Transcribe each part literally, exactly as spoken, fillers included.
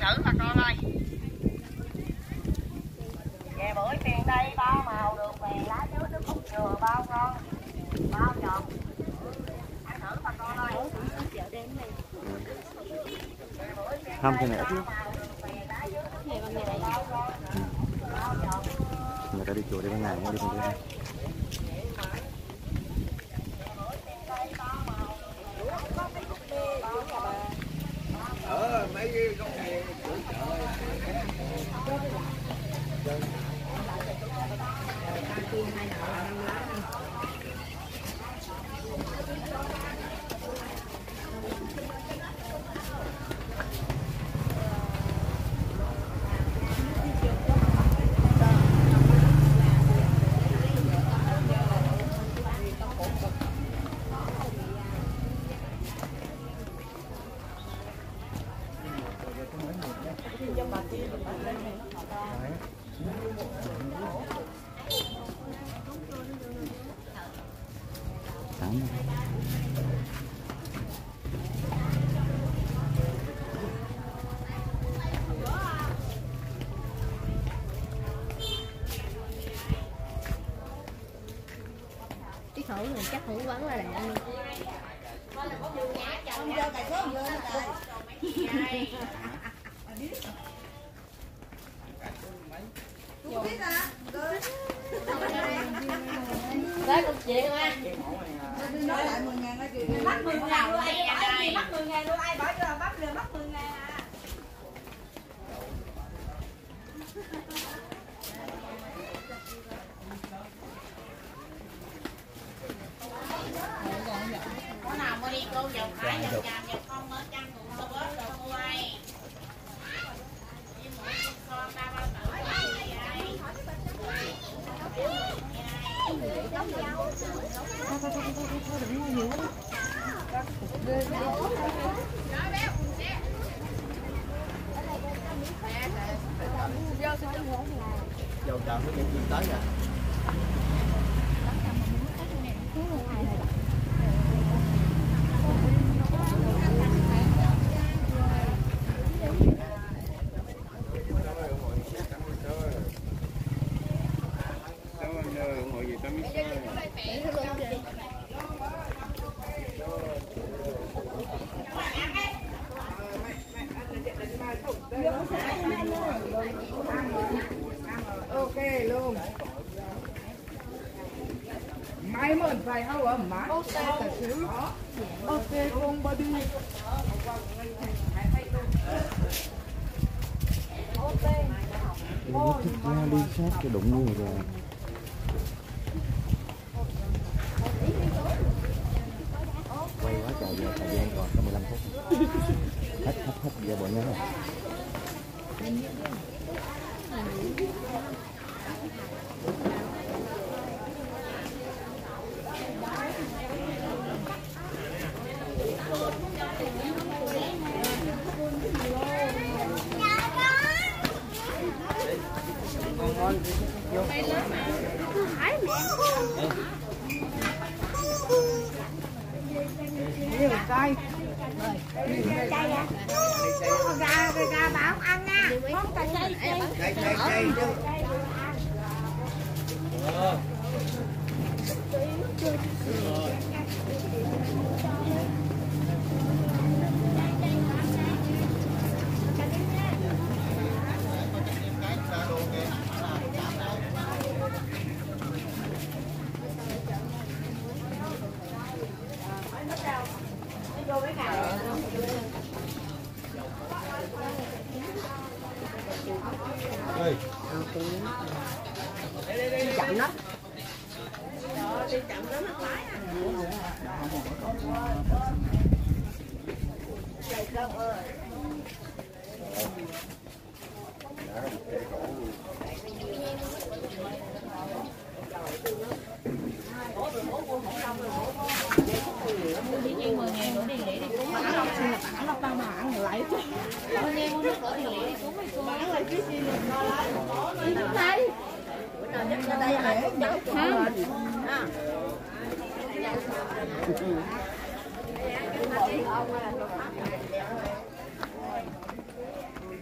thử bà con ơi. Về bưởi tiền đây bao màu đường phèn lá trước nước cốt dừa bao ngon bao giòn. Ăn thử bà con ơi. Không thì này ít lắm. Người ta đi chùa đi ban ngày, đi ban đêm. Ở mấy cái gốc này thử rồi chắc hữu vấn là đạn luôn. Đấy cục chuyện mà. Nói lại mười ngàn đó chị. Bắt mười ngàn luôn ai bắt mười ngàn luôn ai bỏ cho bắt được bắt mười ngàn à. Có nào mua đi cô dòng phải dòng chàm dòng không mới chăn cùng sơ bớt rồi cô ai. Con ba bao tử ai. dầu chạm nó nhận tới nè. Ok luôn. Máy mượn phải hao ở má. Ok cả thứ. Ok con body. Nó thích ra đi sát cái đụng như rồi. Quay quá trời giờ thời gian còn có mười lăm phút. Hết hết hết giờ bọn nhớ rồi. Nhiều cay. Cay à? Gà gà bảo ăn nha. Không cay cay cay. Cay cay cay chứ. Chậm đó. Đi chậm đó nó lái à. Chạy không ơi. mười ngàn nữa đi lễ đi cúng. Bả lọc xin là bả lọc tao mà ăn lại chứ. Thôi nghe mua nước nữa đi lễ đi cúng mày cô. Bả lại cái gì mà lo lái. Đi xuống đây. Bữa nào nhất ra đây để nhớ cho mình. Ha.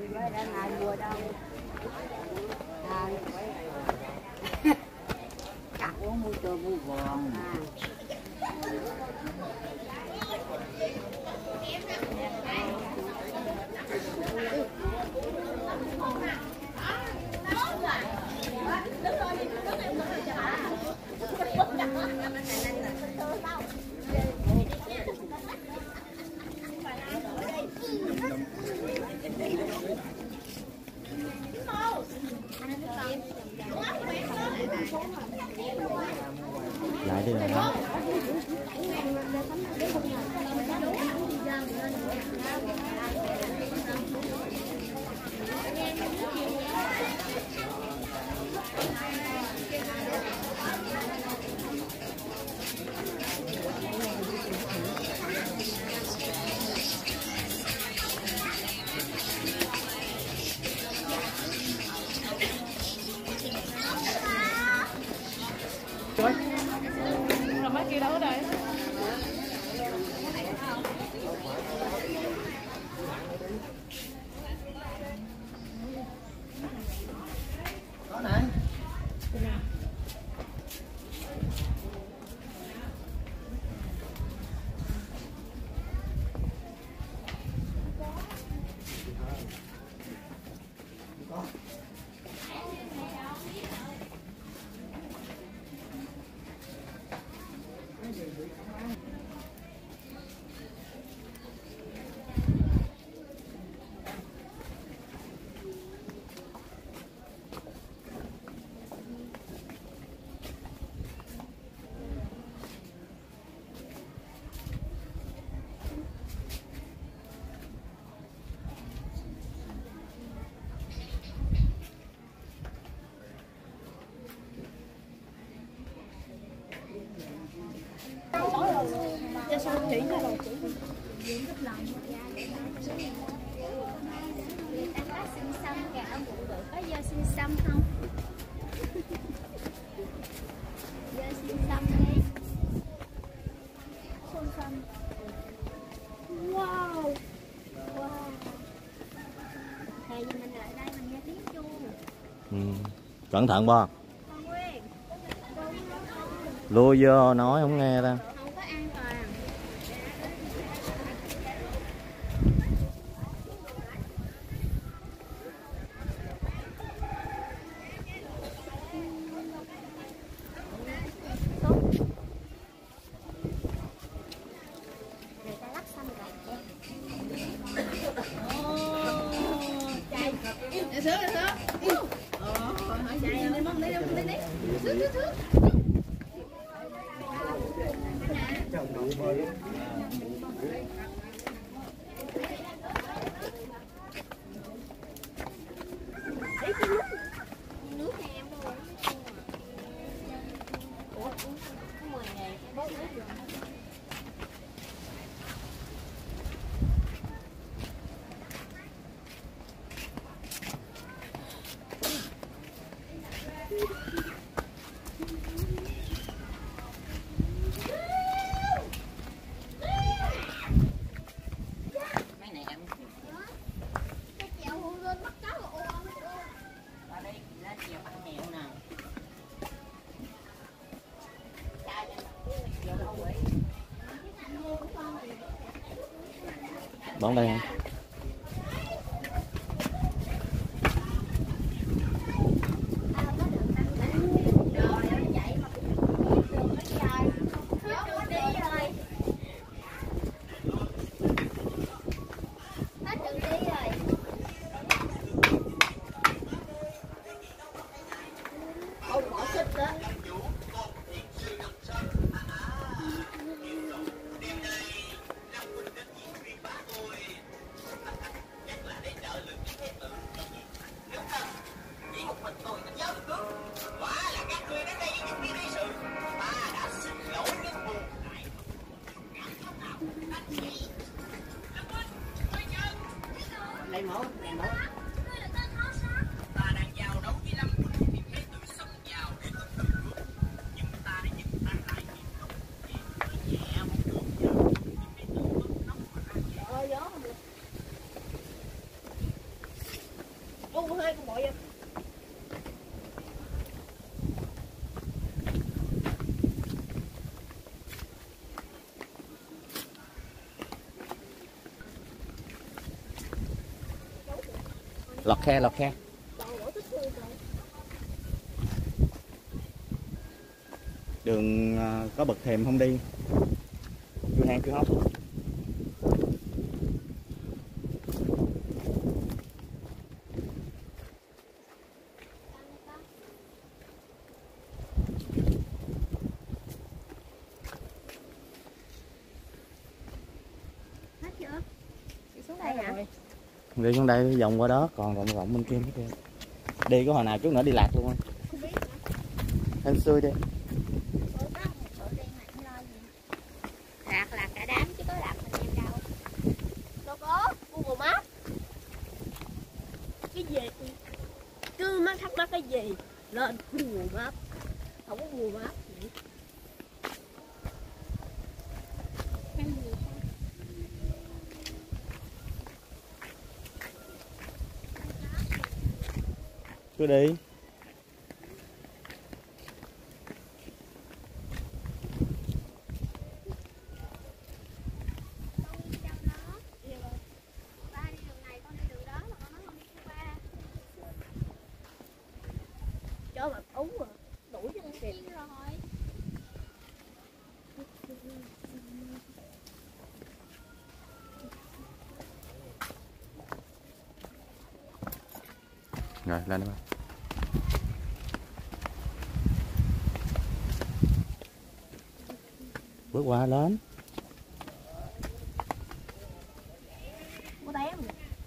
Ngày mùa đâu. Cắt uống mua cho mua vòn. Lại đi rồi. Rồi mấy kia đâu ở đây? Có này. Cho sao chuyển cho đồ chỉ. Người ta có xinh xăm kìa, ông bụng bự có dơ xinh xăm không? Dơ xinh xăm đi. Xinh xăm. Wow. Wow. Thầy giờ mình lại đây mình nghe tiếng chuông. Ừ. Cẩn thận bo. Con Nguyên. Lui vô nói không nghe đâu. Không có an toàn. Người ta lắp xăm rồi. Chạy. Để sướng, để sướng. Ờ, hỏi chạy đi mong đi, đi đi. Sướng, sướng, sướng. Nước cho em luôn. Ủa, uống có mười ngàn cái bốt nước rồi. Mấy này em Cái chèo hôn lên bắt cháu rồi ôm ôm ôm. qua đây lá chiều ăn mèo nè. Đón đây. Lọt khe, lọt khe. Đường uh, có bậc thềm không đi. Chui hang chui hốc. Hết chưa? Đi xuống đây hả? Đi xuống đây vòng qua đó, còn vòng vòng bên kia nữa kìa. Đi có hồi nào chút nữa đi lạc luôn không? Không biết hả? Hên xui đi. Ủa, có một chỗ đi mà không lo gì. Lạc là cả đám chứ có lạc mình em đâu. Đâu có, Google Maps. Cái gì? Cứ mắc thắc mắc cái gì? Lên Google Maps. Không có Google Maps gì. Cái gì sao? Cứ đi. Cho bạn úng rồi, đuổi cho nó kịp rồi. Rồi lên đó. Bước qua lên. Có té không?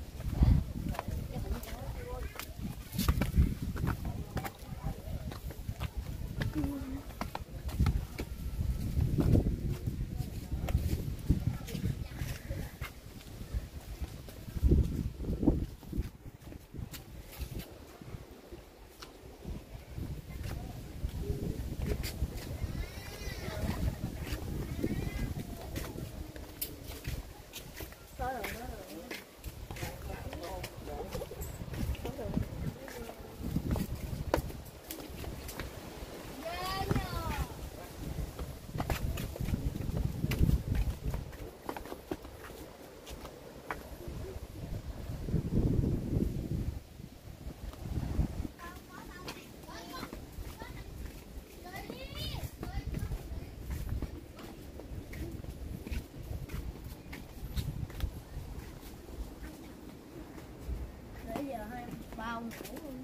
Bao ngủ luôn.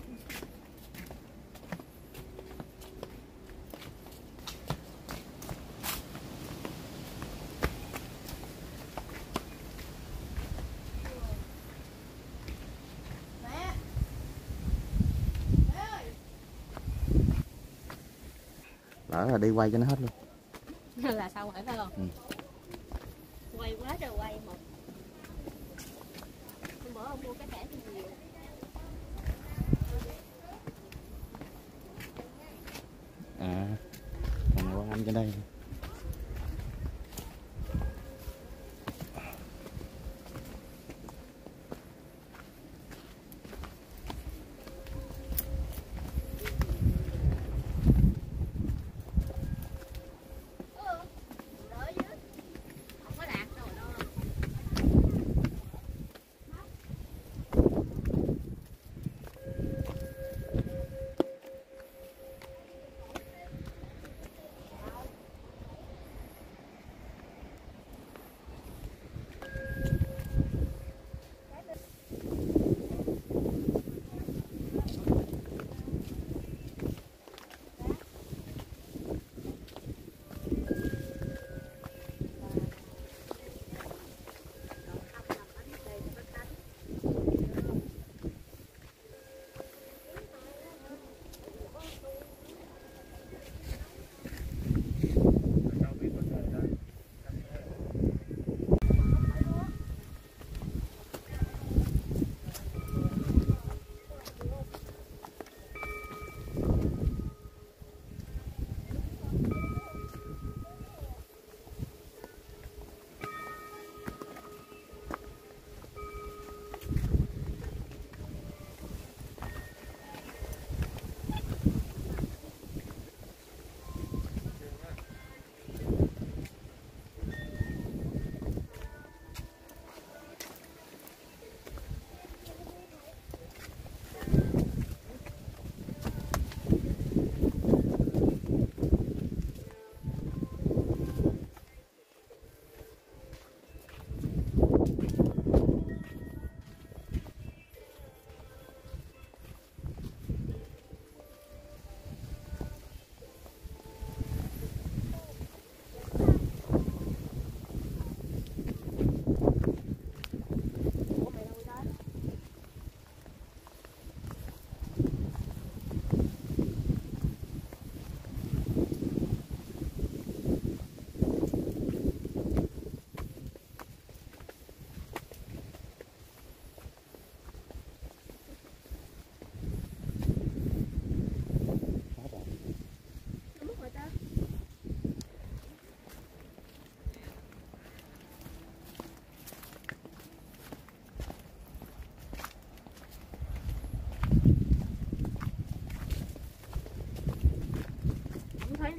Lỡ là đi quay cho nó hết luôn. Là sao vậy phải không? Ừ. Quay quá trời quay một. Hôm bữa ông mua cái thẻ thì nhiều. À, còn này Quang Anh trên đây.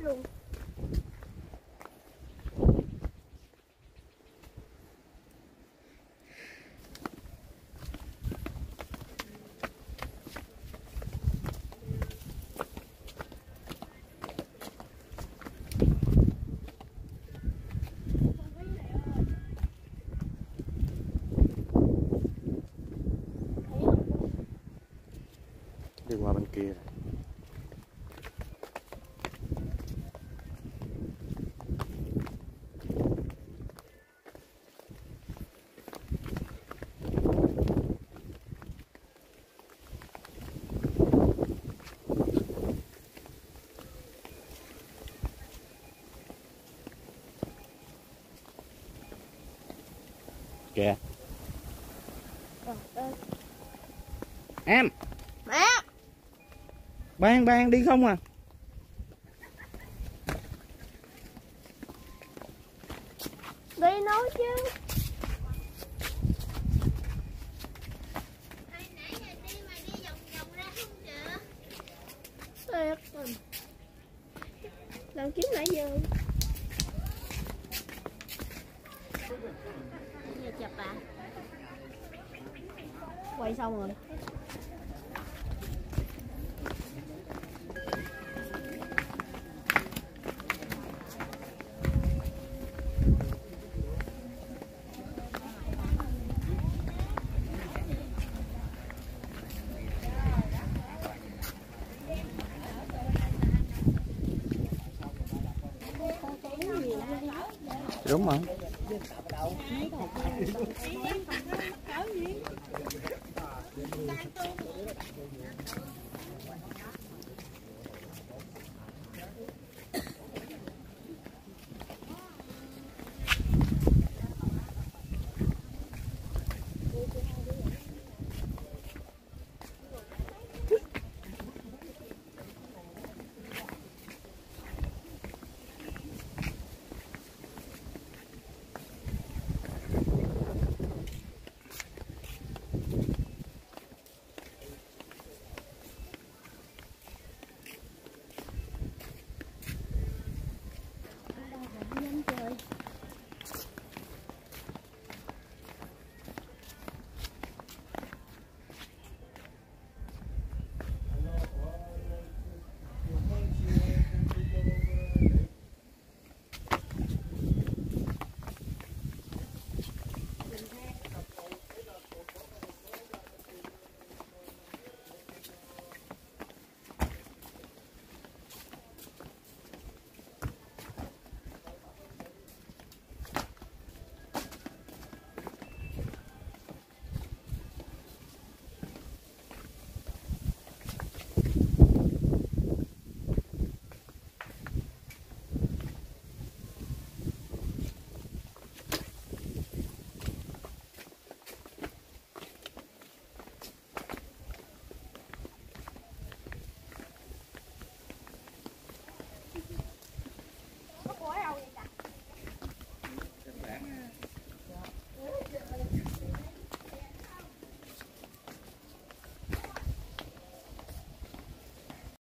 luôn. Đi qua bên kia. Kìa. Em. Mẹ. Ban ban đi không à? Đi nói chứ. Hồi nãy giờ đi mà đi vòng vòng ra không chữa. Thiệt mình. Làm kiếm nãy giờ. Giờ chụp à? Quay xong rồi. Đúng rồi.